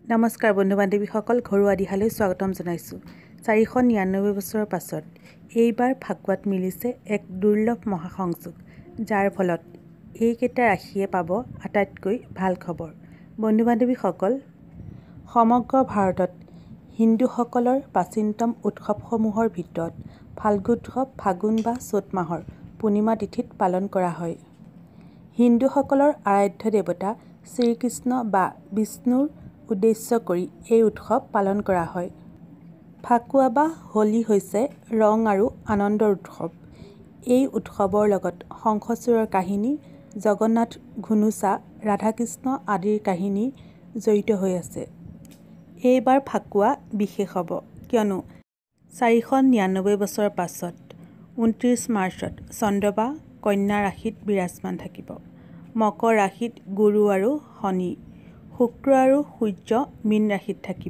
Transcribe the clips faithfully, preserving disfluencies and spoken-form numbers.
নমস্কাৰ বন্ধু বান্ধৱীসকল, ঘৰুৱা দিহালৈ স্বাগতম জনাইছোঁ। চাৰিশ নিৰান্নব্বৈ বছৰৰ পাছত এইবাৰ ফাকুৱাত মিলিছে এক দুৰ্লভ মহাসংযোগ, যাৰ ফলত এইকেইটা ৰাশিয়ে পাব আটাইতকৈ ভাল খবৰ। বন্ধু বান্ধৱীসকল, সমগ্ৰ ভাৰতত হিন্দুসকলৰ প্ৰাচীনতম উৎসৱসমূহৰ ভিতৰত ফাল্গুণোৎসৱ ফাগুন বা চ'ত মাহৰ পূৰ্ণিমা তিথিত পালন কৰা হয়। হিন্দুসকলৰ আৰাধ্য দেৱতা শ্ৰীকৃষ্ণ বা বিষ্ণুৰ উদ্দেশ্য কৰি এই উৎসৱ পালন কৰা হয়। ফাকুৱা বা হোলী হৈছে ৰং আৰু আনন্দৰ উৎসৱ। এই উৎসৱৰ লগত শংখচূড়ৰ কাহিনী, জগন্নাথ ঘুনুচা, ৰাধাকৃষ্ণ আদিৰ কাহিনী জড়িত হৈ আছে। এইবাৰ ফাকুৱা বিশেষ হ'ব, কিয়নো চাৰিশ নিৰান্নব্বৈ বছৰৰ পাছত ঊনত্ৰিছ মাৰ্চত চন্দ্ৰমা কন্যা ৰাশিত বিৰাজমান থাকিব। মকৰ ৰাশিত গুৰু আৰু শনি, শুক্ৰ আৰু সূৰ্য মীন ৰাশিত থাকিব।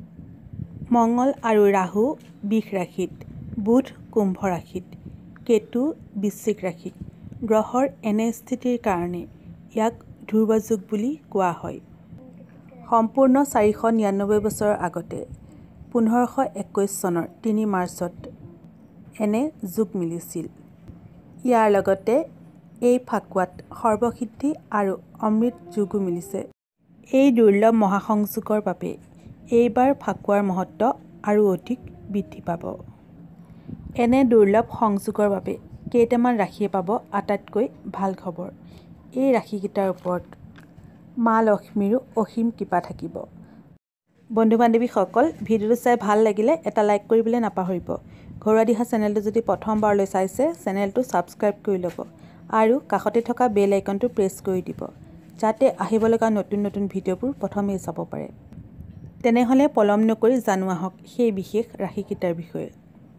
মঙ্গল আৰু ৰাহু বৃষ ৰাশিত, বুধ কুম্ভ ৰাশিত, কেতু বৃশ্চিক ৰাশিত। গ্ৰহৰ এনে স্থিতিৰ কাৰণে ইয়াক ধ্ৰুৱযোগ বুলি কোৱা হয়। সম্পূৰ্ণ চাৰিশ নিৰান্নব্বৈ বছৰৰ আগতে পোন্ধৰশ একৈছ চনৰ তিনি মাৰ্চত এনে যোগ মিলিছিল। ইয়াৰ লগতে এই ফাকুৱাত সৰ্বসিদ্ধি আৰু অমৃত যোগো মিলিছে। এই দুৰ্লভ মহাসংযোগৰ বাবে এইবাৰ ফাকুৱাৰ মহত্ব আৰু অধিক বৃদ্ধি পাব। এনে দুৰ্লভ সংযোগৰ বাবে কেইটামান ৰাশিয়ে পাব আটাইতকৈ ভাল খবৰ। এই ৰাশিকেইটাৰ ওপৰত মা লক্ষ্মীৰো অসীম কৃপা থাকিব। বন্ধু বান্ধৱীসকল, ভিডিঅ'টো চাই ভাল লাগিলে এটা লাইক কৰিবলৈ নাপাহৰিব। ঘৰুৱা দিহা চেনেলটো যদি প্ৰথমবাৰলৈ চাইছে, চেনেলটো ছাবস্ক্ৰাইব কৰি ল'ব আৰু কাষতে থকা বেল আইকনটো প্ৰেছ কৰি দিব, যাতে আহিব লগা নতুন নতুন ভিডিঅ'বোৰ প্ৰথমেই চাব পাৰে। তেনেহ'লে পলম নকৰি জানো আহক সেই বিশেষ ৰাশিকেইটাৰ বিষয়ে।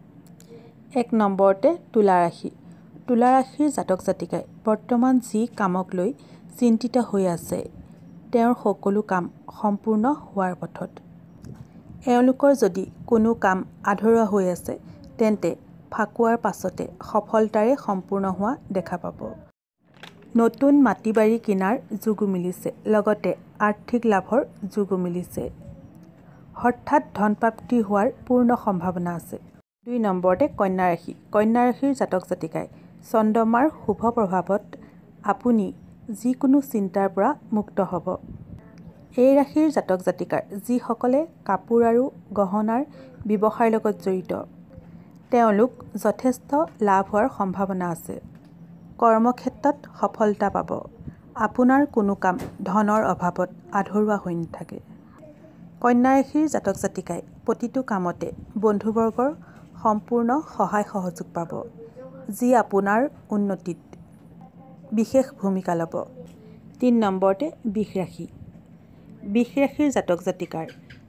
এক নম্বৰতে তুলা ৰাশি। তুলা ৰাশিৰ জাতক জাতিকাই বৰ্তমান যি কামক লৈ চিন্তিত হৈ আছে, তেওঁৰ সকলো কাম সম্পূৰ্ণ হোৱাৰ পথত। এওঁলোকৰ যদি কোনো কাম আধৰুৱা হৈ আছে, তেন্তে ফাকুৱাৰ পাছতে সফলতাৰে সম্পূৰ্ণ হোৱা দেখা পাব। নতুন মাটি বাৰী কিনাৰ যোগো মিলিছে, লগতে আৰ্থিক লাভৰ যোগো মিলিছে। হঠাৎ ধনপ্ৰাপ্তি হোৱাৰ পূৰ্ণ সম্ভাৱনা আছে। দুই নম্বৰতে কন্যা ৰাশি। কন্যা ৰাশিৰ জাতক জাতিকাই চন্দ্ৰমাৰ শুভ প্ৰভাৱত আপুনি যিকোনো চিন্তাৰ পৰা মুক্ত হ'ব। এই ৰাশিৰ জাতক জাতিকাৰ যিসকলে কাপোৰ আৰু গহনাৰ ব্যৱসায়ৰ লগত জড়িত, তেওঁলোক যথেষ্ট লাভ হোৱাৰ সম্ভাৱনা আছে। কৰ্মক্ষেত্ৰত সফলতা পাব। আপোনাৰ কোনো কাম ধনৰ অভাৱত আধৰুৱা হৈ নাথাকে। কন্যা ৰাশিৰ জাতক জাতিকাই প্ৰতিটো কামতে বন্ধুবৰ্গৰ সম্পূৰ্ণ সহায় সহযোগ পাব, যি আপোনাৰ উন্নতিত বিশেষ ভূমিকা ল'ব। তিনি নম্বৰতে বৃষ ৰাশি। বৃষ ৰাশিৰ জাতক জাতিকাৰ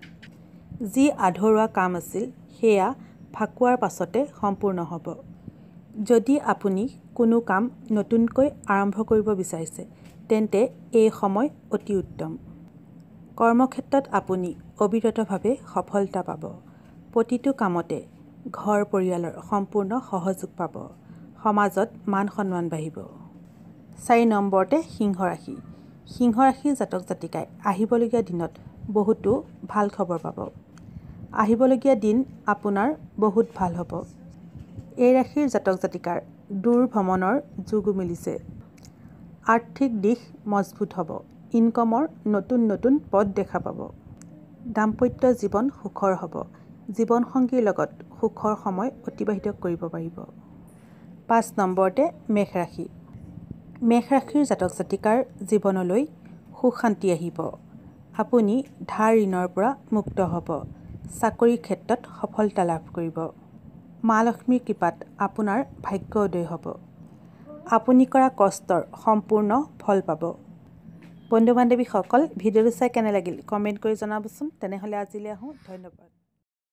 যি আধৰুৱা কাম আছিল, সেয়া ফাকুৱাৰ পাছতে সম্পূৰ্ণ হ'ব। যদি আপুনি কোনো কাম নতুনকৈ আৰম্ভ কৰিব বিচাৰিছে, তেন্তে এই সময় অতি উত্তম। কৰ্মক্ষেত্ৰত আপুনি অবিৰতভাৱে সফলতা পাব। প্ৰতিটো কামতে ঘৰ পৰিয়ালৰ সম্পূৰ্ণ সহযোগ পাব। সমাজত মান সন্মান বাঢ়িব। চাৰি নম্বৰতে সিংহ ৰাশি। সিংহ ৰাশিৰ জাতক জাতিকাই আহিবলগীয়া দিনত বহুতো ভাল খবৰ পাব। আহিবলগীয়া দিন আপোনাৰ বহুত ভাল হ'ব। এই ৰাশিৰ জাতক জাতিকাৰ দূৰ ভ্ৰমণৰ যোগো মিলিছে। আৰ্থিক দিশ মজবুত হ'ব। ইনকমৰ নতুন নতুন পথ দেখা পাব। দাম্পত্য জীৱন সুখৰ হ'ব। জীৱনসংগীৰ লগত সুখৰ সময় অতিবাহিত কৰিব পাৰিব। পাঁচ নম্বৰতে মেষ ৰাশি। মেষ ৰাশিৰ জাতক জাতিকাৰ জীৱনলৈ সুখ শান্তি আহিব। আপুনি ধাৰ ঋণৰ পৰা মুক্ত হ'ব। চাকৰিৰ ক্ষেত্ৰত সফলতা লাভ কৰিব। মা লক্ষ্মীৰ কৃপাত আপোনাৰ ভাগ্য উদয় হ'ব। আপুনি কৰা কষ্টৰ সম্পূৰ্ণ ফল পাব। বন্ধু বান্ধৱীসকল, ভিডিঅ'টো চাই কেনে লাগিল কমেণ্ট কৰি জনাবচোন। তেনেহ'লে আজিলৈ আহোঁ, ধন্যবাদ।